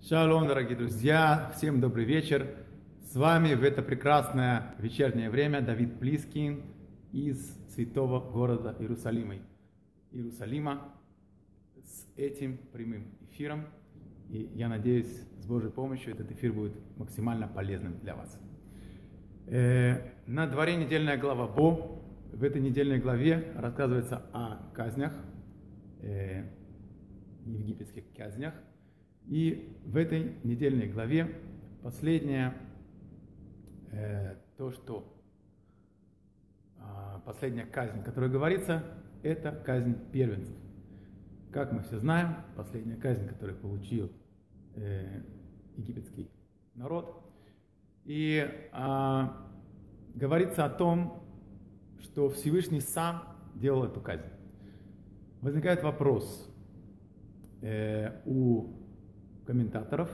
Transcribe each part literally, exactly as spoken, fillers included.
Шалом, дорогие друзья, всем добрый вечер. С вами в это прекрасное вечернее время Давид Плискин из святого города Иерусалима. Иерусалима с этим прямым эфиром. И я надеюсь, с Божьей помощью этот эфир будет максимально полезным для вас. Э, на дворе недельная глава Бо. В этой недельной главе рассказывается о казнях, э, египетских казнях. И в этой недельной главе последнее, э, то, что э, последняя казнь, которая говорится, это казнь первенцев. Как мы все знаем, последняя казнь, которую получил э, египетский народ. И э, говорится о том, что Всевышний сам делал эту казнь. Возникает вопрос э, у комментаторов,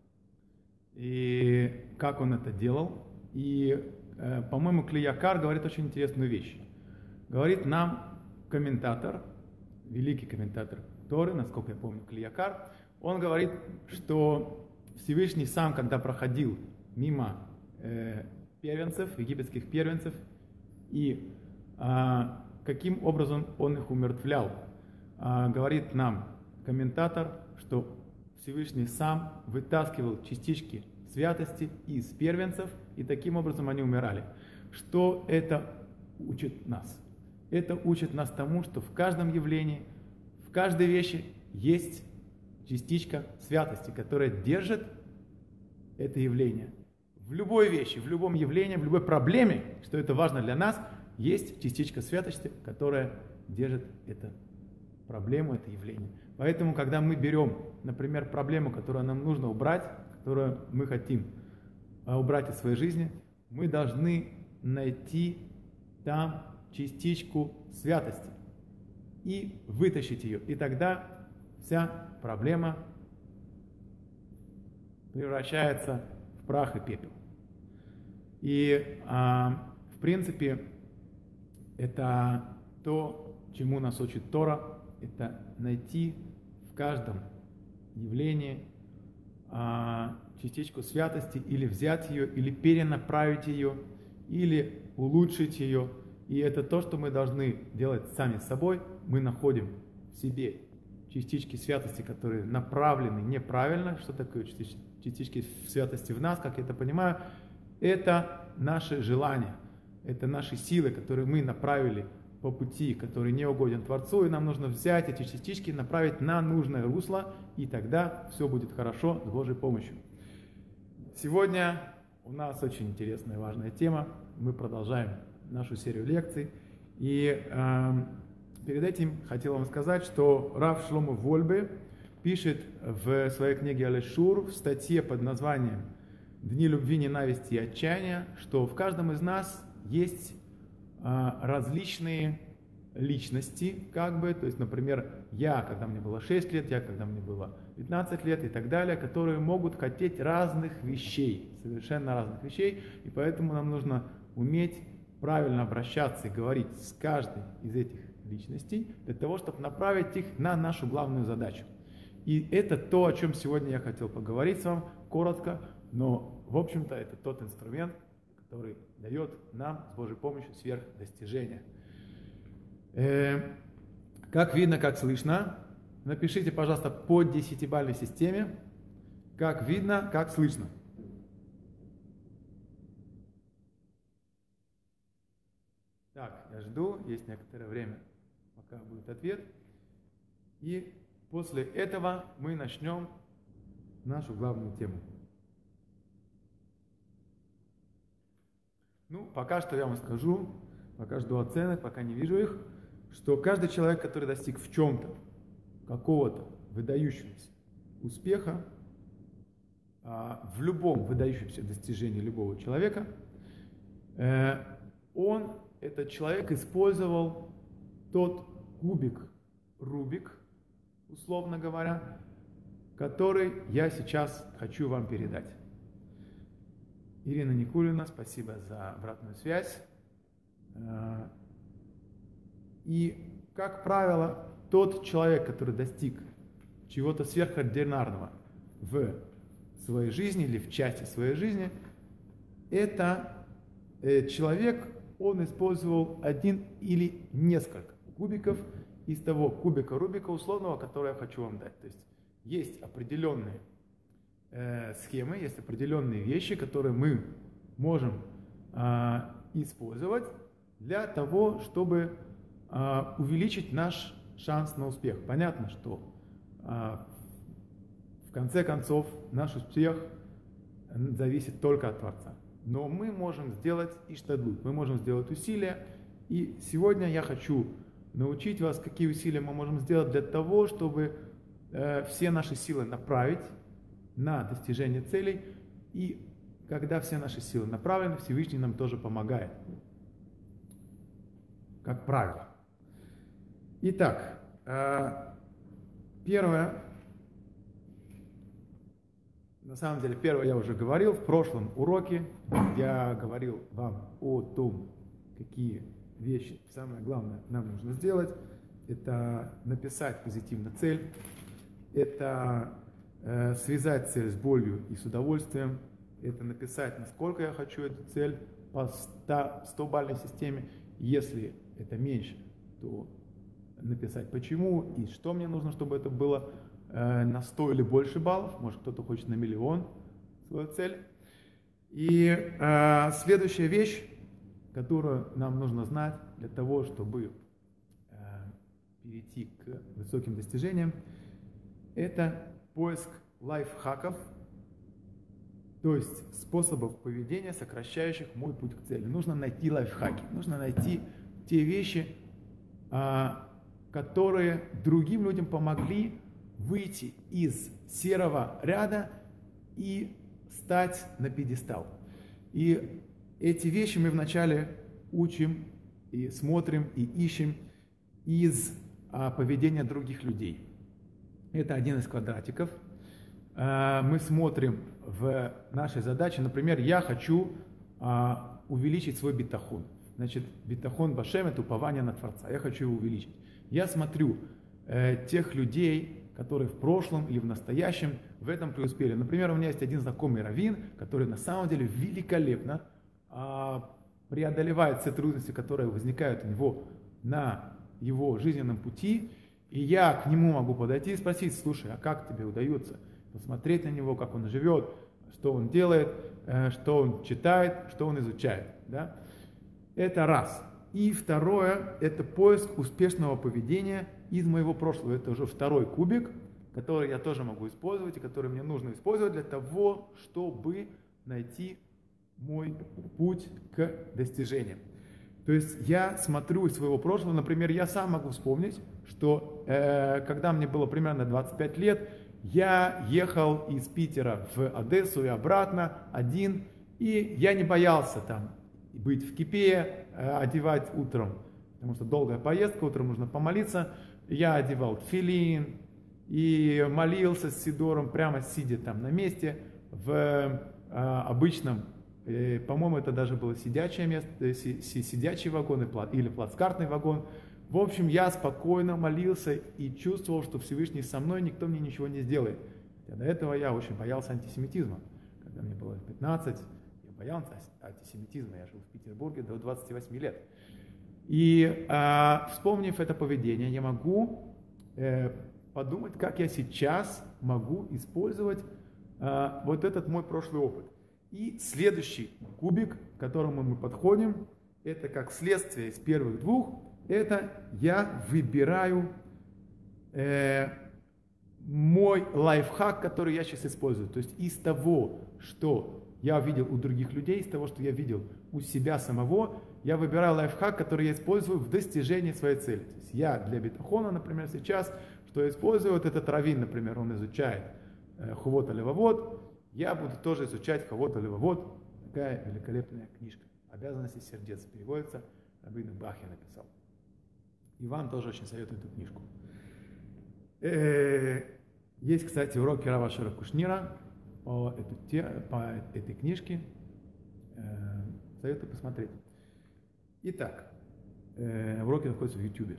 и как он это делал. И, э, по-моему, Кли Якар говорит очень интересную вещь. Говорит нам комментатор, великий комментатор Торы, насколько я помню, Кли Якар, он говорит, что Всевышний сам, когда проходил мимо э, первенцев, египетских первенцев, и э, каким образом он их умертвлял, э, говорит нам комментатор, что Всевышний сам вытаскивал частички святости из первенцев, и таким образом они умирали. Что это учит нас? Это учит нас тому, что в каждом явлении, в каждой вещи есть частичка святости, которая держит это явление. В любой вещи, в любом явлении, в любой проблеме, что это важно для нас, есть частичка святости, которая держит эту проблему, это явление. Поэтому, когда мы берем, например, проблему, которую нам нужно убрать, которую мы хотим убрать из своей жизни, мы должны найти там частичку святости и вытащить ее. И тогда вся проблема превращается в прах и пепел. И, а, в принципе, это то, чему нас учит Тора, это найти в каждом явлении а, частичку святости, или взять ее, или перенаправить ее, или улучшить ее. И это то, что мы должны делать сами с собой. Мы находим в себе частички святости, которые направлены неправильно. Что такое частички святости в нас, как я это понимаю? Это наши желания, это наши силы, которые мы направили по пути, который не угоден Творцу, и нам нужно взять эти частички, направить на нужное русло, и тогда все будет хорошо с Божьей помощью. Сегодня у нас очень интересная и важная тема. Мы продолжаем нашу серию лекций. И э, перед этим хотел вам сказать, что Рав Шломо Вольбе пишет в своей книге Алешур в статье под названием «Дни любви, ненависти и отчаяния», что в каждом из нас есть различные личности, как бы, то есть, например, я, когда мне было шесть лет, я, когда мне было пятнадцать лет и так далее, которые могут хотеть разных вещей, совершенно разных вещей, и поэтому нам нужно уметь правильно обращаться и говорить с каждой из этих личностей, для того, чтобы направить их на нашу главную задачу. И это то, о чем сегодня я хотел поговорить с вами, коротко, но, в общем-то, это тот инструмент, который дает нам с Божьей помощью сверхдостижения. Э, как видно, как слышно, напишите, пожалуйста, по десятибалльной системе, как видно, как слышно. Так, я жду, есть некоторое время, пока будет ответ. И после этого мы начнем нашу главную тему. Ну, пока что я вам скажу, пока жду оценок, пока не вижу их, что каждый человек, который достиг в чем-то какого-то выдающегося успеха, в любом выдающемся достижении любого человека, он, этот человек, использовал тот кубик Рубик, условно говоря, который я сейчас хочу вам передать. Ирина Никулина, спасибо за обратную связь. И, как правило, тот человек, который достиг чего-то сверхординарного в своей жизни или в части своей жизни, это э, человек, он использовал один или несколько кубиков из того кубика Рубика условного, который я хочу вам дать. То есть есть определенные э, схемы, есть определенные вещи, которые мы можем э, использовать для того, чтобы э, увеличить наш шанс на успех. Понятно, что э, в конце концов наш успех зависит только от Творца. Но мы можем сделать иштадлут, мы можем сделать усилия. И сегодня я хочу научить вас, какие усилия мы можем сделать для того, чтобы э, все наши силы направить на достижение целей. И когда все наши силы направлены, Всевышний нам тоже помогает. Как правило. Итак, э, первое. На самом деле, первое я уже говорил в прошлом уроке. Я говорил вам о том, какие вещи, самое главное, нам нужно сделать. Это написать позитивно цель. Это э, связать цель с болью и с удовольствием. Это написать, насколько я хочу эту цель по сто-бальной системе. Если это меньше, то написать почему и что мне нужно, чтобы это было на сто или больше баллов, может кто-то хочет на миллион свою цель. И э, следующая вещь, которую нам нужно знать для того, чтобы э, перейти к высоким достижениям, это поиск лайфхаков, то есть способов поведения, сокращающих мой путь к цели. Нужно найти лайфхаки, нужно найти те вещи, э, которые другим людям помогли выйти из серого ряда и стать на пьедестал. И эти вещи мы вначале учим и смотрим и ищем из а, поведения других людей. Это один из квадратиков. А, мы смотрим в нашей задаче, например, я хочу а, увеличить свой битахон. Значит, битахон башем — это упование на Творца. Я хочу его увеличить. Я смотрю э, тех людей, которые в прошлом или в настоящем в этом преуспели. Например, у меня есть один знакомый раввин, который на самом деле великолепно а, преодолевает все трудности, которые возникают у него на его жизненном пути. И я к нему могу подойти и спросить: слушай, а как тебе удается посмотреть на него, как он живет, что он делает, что он читает, что он изучает. Да? Это раз. И второе, это поиск успешного поведения из моего прошлого. Это уже второй кубик, который я тоже могу использовать и который мне нужно использовать для того, чтобы найти мой путь к достижениям. То есть я смотрю из своего прошлого, например, я сам могу вспомнить, что э, когда мне было примерно двадцать пять лет, я ехал из Питера в Одессу и обратно один, и я не боялся там быть в кипе, одевать утром, потому что долгая поездка, утром нужно помолиться. Я одевал тфилин и молился с сидором, прямо сидя там на месте, в э, обычном, э, по-моему, это даже было сидячее место, э, сидячий вагон или плацкартный вагон. В общем, я спокойно молился и чувствовал, что Всевышний со мной, никто мне ничего не сделает. До этого я очень боялся антисемитизма. Когда мне было пятнадцать, боялся антисемитизма, я жил в Петербурге до двадцати восьми лет. И э, вспомнив это поведение, я могу э, подумать, как я сейчас могу использовать э, вот этот мой прошлый опыт. И следующий кубик, к которому мы подходим, это как следствие из первых двух, это я выбираю э, мой лайфхак, который я сейчас использую. То есть из того, что я видел у других людей, из того, что я видел у себя самого, я выбираю лайфхак, который я использую в достижении своей цели. То есть я для битахона, например, сейчас, что я использую, вот этот раввин, например, он изучает э, Ховот а-Левавот, я буду тоже изучать Ховот а-Левавот, такая великолепная книжка. «Обязанности сердец» переводится, Рабейну Бахья написал. И вам тоже очень советую эту книжку. Э-э- есть, кстати, уроки Рава Шера Кушнира по, эту, по этой книжке. Э-э- советую посмотреть. Итак, э, уроки находятся в YouTube.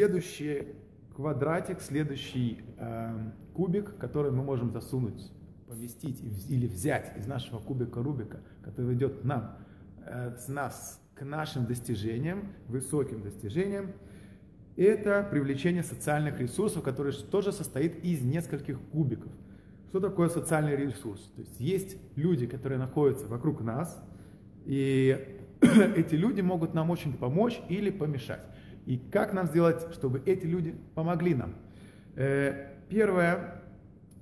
Следующий квадратик, следующий э, кубик, который мы можем засунуть поместить или взять из нашего кубика Рубика, который ведет нам, э, с нас к нашим достижениям, высоким достижениям, это привлечение социальных ресурсов, которые тоже состоит из нескольких кубиков. Что такое социальный ресурс? То есть есть люди, которые находятся вокруг нас, и эти люди могут нам очень помочь или помешать. И как нам сделать, чтобы эти люди помогли нам? Первое,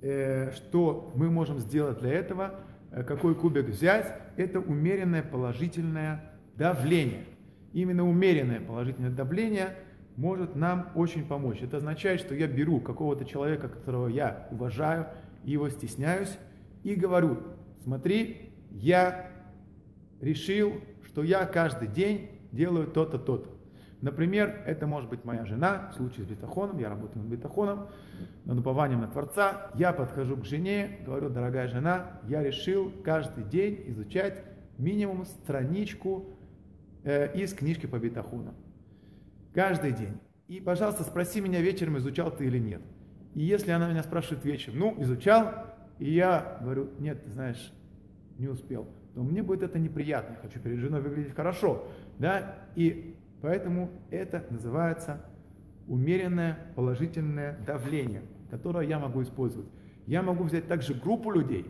что мы можем сделать для этого, какой кубик взять, это умеренное положительное давление. Именно умеренное положительное давление может нам очень помочь. Это означает, что я беру какого-то человека, которого я уважаю, его стесняюсь, и говорю: смотри, я решил, что я каждый день делаю то-то, то-то. Например, это может быть моя жена, в случае с бетахоном, я работаю над бетахоном, над упованием на Творца. Я подхожу к жене, говорю: дорогая жена, я решил каждый день изучать минимум страничку э, из книжки по бетахону. Каждый день. И, пожалуйста, спроси меня вечером, изучал ты или нет. И если она меня спрашивает вечером: ну, изучал, и я говорю: нет, ты знаешь, не успел, то мне будет это неприятно, я хочу перед женой выглядеть хорошо, да, и поэтому это называется умеренное положительное давление, которое я могу использовать. Я могу взять также группу людей,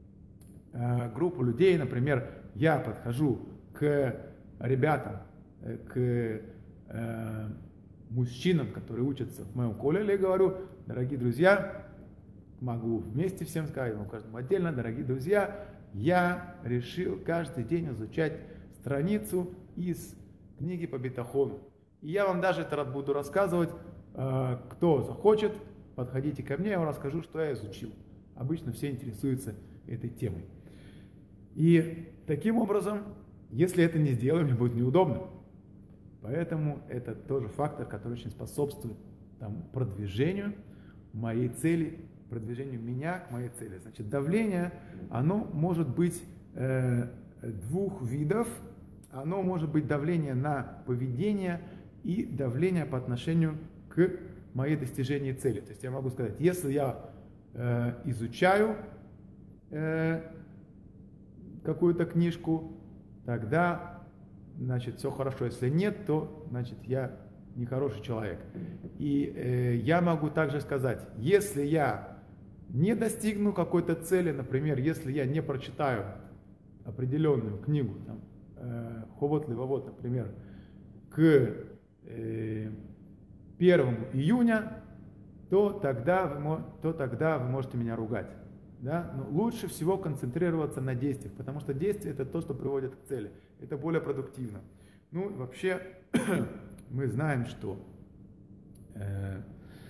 э, группу людей, например, я подхожу к ребятам, э, к э, мужчинам, которые учатся в моем колледже, и говорю: дорогие друзья, могу вместе всем сказать, могу каждому отдельно: дорогие друзья, я решил каждый день изучать страницу из книги по бетахону. И я вам даже это буду рассказывать, кто захочет, подходите ко мне, я вам расскажу, что я изучил. Обычно все интересуются этой темой. И таким образом, если это не сделаем, мне будет неудобно. Поэтому это тоже фактор, который очень способствует там, продвижению моей цели, продвижению меня к моей цели. Значит, давление, оно может быть э, двух видов. Оно может быть давление на поведение и давление по отношению к моей достижению цели. То есть я могу сказать: если я э, изучаю э, какую-то книжку, тогда значит, все хорошо. Если нет, то, значит, я нехороший человек. И э, я могу также сказать: если я не достигну какой-то цели, например, если я не прочитаю определенную книгу, там, э, Ховот Левовот, например, к э, первому июня, то тогда, вы, то тогда вы можете меня ругать. Да? Но лучше всего концентрироваться на действиях, потому что действие — это то, что приводит к цели. Это более продуктивно. Ну, вообще, мы знаем, что э,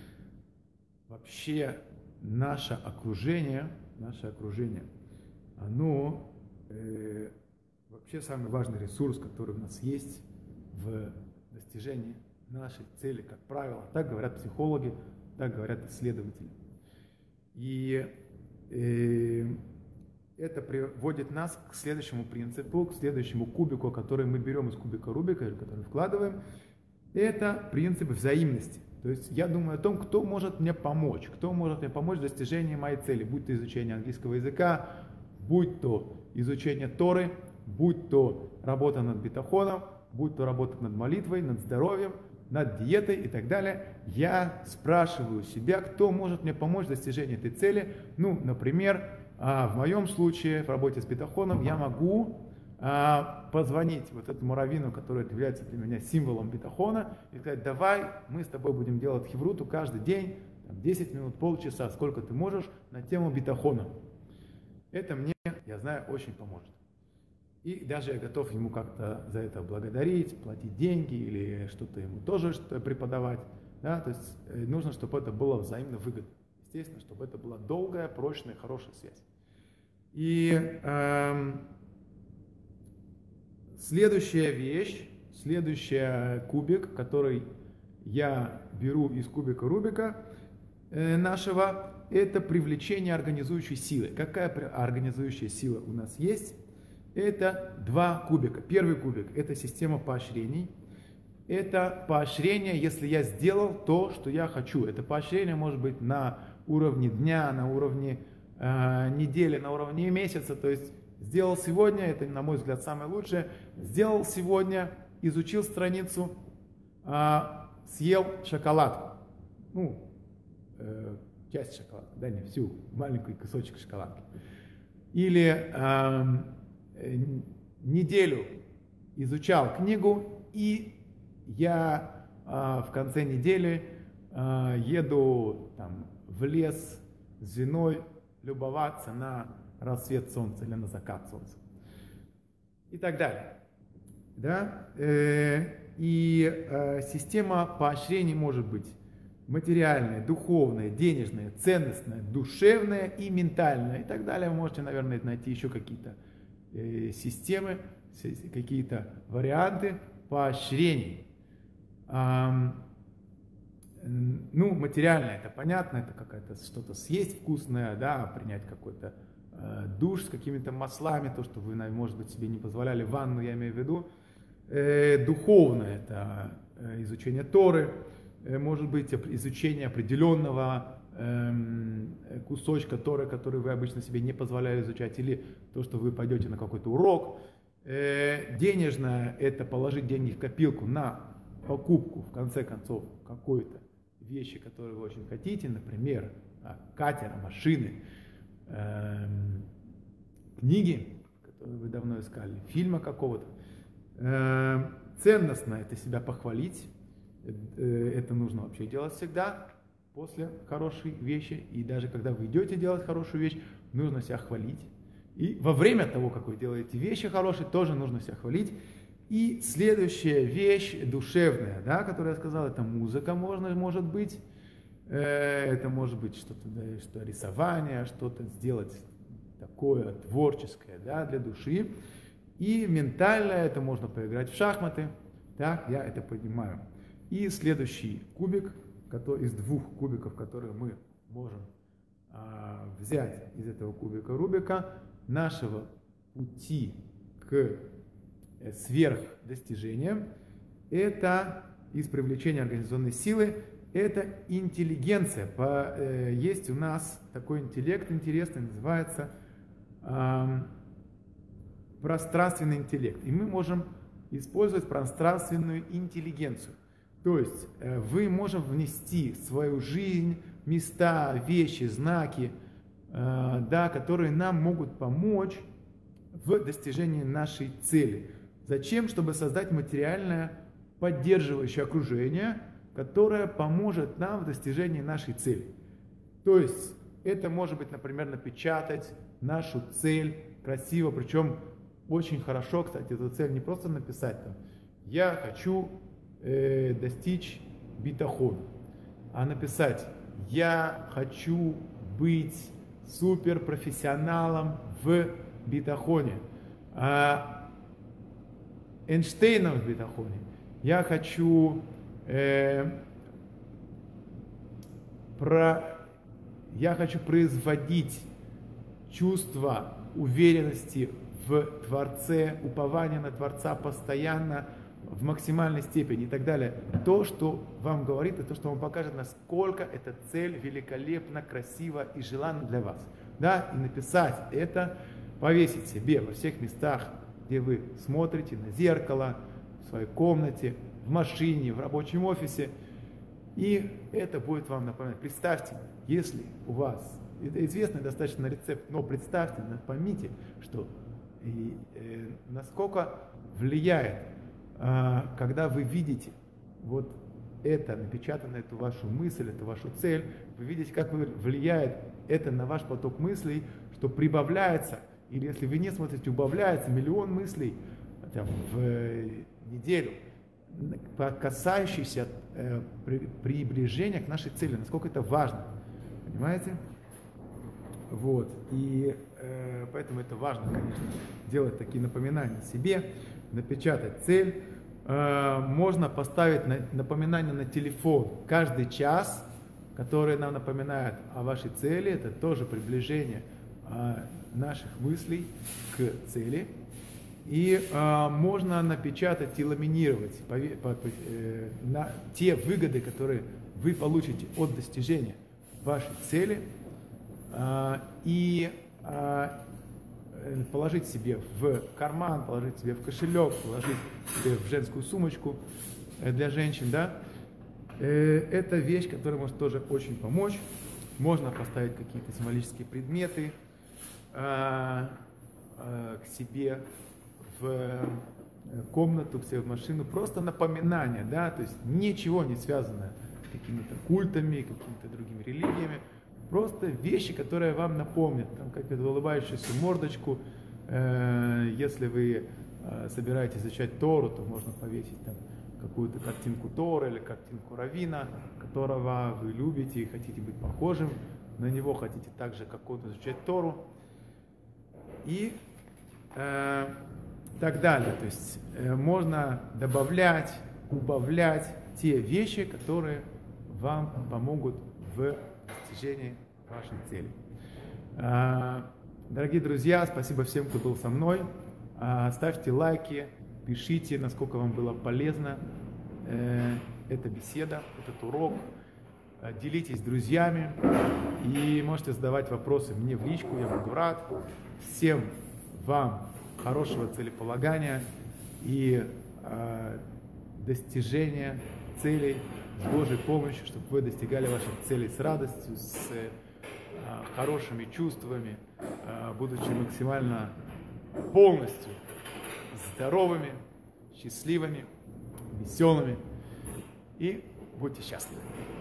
вообще наше окружение, наше окружение, оно э, вообще самый важный ресурс, который у нас есть в достижении нашей цели, как правило. Так говорят психологи, так говорят исследователи. И э, это приводит нас к следующему принципу, к следующему кубику, который мы берем из кубика Рубика, или который вкладываем. Это принцип взаимности. То есть я думаю о том, кто может мне помочь, кто может мне помочь в достижении моей цели, будь то изучение английского языка, будь то изучение Торы, будь то работа над бетахоном, будь то работа над молитвой, над здоровьем, над диетой и так далее. Я спрашиваю себя, кто может мне помочь в достижении этой цели. Ну, например, в моем случае в работе с бетахоном я могу позвонить вот этому раввину, который является для меня символом бетахона, и сказать: давай мы с тобой будем делать хевруту каждый день, там, десять минут, полчаса, сколько ты можешь, на тему бетахона. Это мне, я знаю, очень поможет. И даже я готов ему как-то за это благодарить, платить деньги или что-то ему тоже что преподавать. Да? То есть нужно, чтобы это было взаимно выгодно. Естественно, чтобы это была долгая, прочная, хорошая связь. И эм, следующая вещь, следующий кубик, который я беру из кубика Рубика э, нашего, это привлечение организующей силы. Какая организующая сила у нас есть? Это два кубика. Первый кубик – это система поощрений. Это поощрение, если я сделал то, что я хочу. Это поощрение может быть на уровне дня, на уровне э, недели на уровне месяца. То есть сделал сегодня, это, на мой взгляд, самое лучшее, сделал сегодня, изучил страницу, э, съел шоколадку. Ну, э, часть шоколадки, да, не всю, маленький кусочек шоколадки. Или э, э, неделю изучал книгу, и я э, в конце недели э, еду там, в лес с женой любоваться на рассвет солнца или на закат солнца. И так далее. Да? Э, и э, система поощрений может быть материальная, духовная, денежная, ценностная, душевная и ментальная. И так далее. Вы можете, наверное, найти еще какие-то э, системы, какие-то варианты поощрений. Эм, ну, материальное, это понятно, это какая-то что-то съесть вкусное, да, принять какой-то э, душ с какими-то маслами, то, что вы, может быть, себе не позволяли, ванну, я имею в виду. Э, духовное, это э, изучение Торы, э, может быть, изучение определенного э, кусочка Торы, который вы обычно себе не позволяли изучать, или то, что вы пойдете на какой-то урок. Э, денежное, это положить деньги в копилку на покупку, в конце концов, какой-то вещи, которые вы очень хотите, например, катера, машины, э, книги, которые вы давно искали, фильма какого-то. Э, ценностно это себя похвалить, э, это нужно вообще делать всегда после хорошей вещи, и даже когда вы идете делать хорошую вещь, нужно себя хвалить. И во время того, как вы делаете вещи хорошие, тоже нужно себя хвалить. И следующая вещь душевная, да, которую я сказал, это музыка, можно, может быть, э, это может быть что-то, да, что рисование, что-то сделать такое творческое, да, для души. И ментальное, это можно поиграть в шахматы, так, я это понимаю. И следующий кубик, который, из двух кубиков, которые мы можем а, взять из этого кубика Рубика, нашего пути к сверхдостижениям, это из привлечения организационной силы, это интеллигенция. По, э, есть у нас такой интеллект интересный, называется э, пространственный интеллект. И мы можем использовать пространственную интеллигенцию. То есть э, вы можем внести в свою жизнь места, вещи, знаки, э, да, которые нам могут помочь в достижении нашей цели. Зачем? Чтобы создать материальное поддерживающее окружение, которое поможет нам в достижении нашей цели. То есть это может быть, например, напечатать нашу цель красиво, причем очень хорошо, кстати, эту цель не просто написать там, я хочу э, достичь битахон, а написать, я хочу быть суперпрофессионалом в битахоне. А Эйнштейном в битахоне. Я хочу, э, про, я хочу производить чувство уверенности в Творце, упования на Творца постоянно, в максимальной степени и так далее. То, что вам говорит, и то, что вам покажет, насколько эта цель великолепна, красива и желанна для вас. Да? И написать это, повесить себе во всех местах, где вы смотрите, на зеркало, в своей комнате, в машине, в рабочем офисе. И это будет вам напоминать. Представьте, если у вас, это известный достаточно рецепт, но представьте, поймите, что и, э, насколько влияет, э, когда вы видите вот это, напечатано, эту вашу мысль, эту вашу цель, вы видите, как влияет это на ваш поток мыслей, что прибавляется. Или если вы не смотрите, убавляется миллион мыслей там, в неделю, касающиеся э, при, приближения к нашей цели, насколько это важно. Понимаете? Вот. И э, поэтому это важно, конечно, делать такие напоминания себе, напечатать цель. Э, можно поставить на, напоминание на телефон каждый час, который нам напоминает о вашей цели. Это тоже приближение э, наших мыслей к цели. И э, можно напечатать и ламинировать по, по, по, э, на те выгоды, которые вы получите от достижения вашей цели. и положить себе в карман, положить себе в кошелек, положить себе в женскую сумочку для женщин, да, это вещь, которая может тоже очень помочь. Можно поставить какие-то символические предметы к себе в комнату, к себе в машину, просто напоминание, да, то есть ничего не связано с какими-то культами, какими-то другими религиями, просто вещи, которые вам напомнят, там, как эту улыбающуюся мордочку, э, если вы э, собираетесь изучать Тору, то можно повесить там какую-то картинку Торы или картинку раввина, которого вы любите и хотите быть похожим на него, хотите так же, как он, изучать Тору, и э, так далее. То есть э, можно добавлять, убавлять те вещи, которые вам помогут в достижении вашей цели. Э, дорогие друзья, спасибо всем, кто был со мной. Э, ставьте лайки, пишите, насколько вам было полезно э, эта беседа, этот урок. Э, делитесь с друзьями и можете задавать вопросы мне в личку, я буду рад. Всем вам хорошего целеполагания и э, достижения целей с Божьей помощью, чтобы вы достигали ваших целей с радостью, с э, хорошими чувствами, э, будучи максимально полностью здоровыми, счастливыми, веселыми, и будьте счастливы.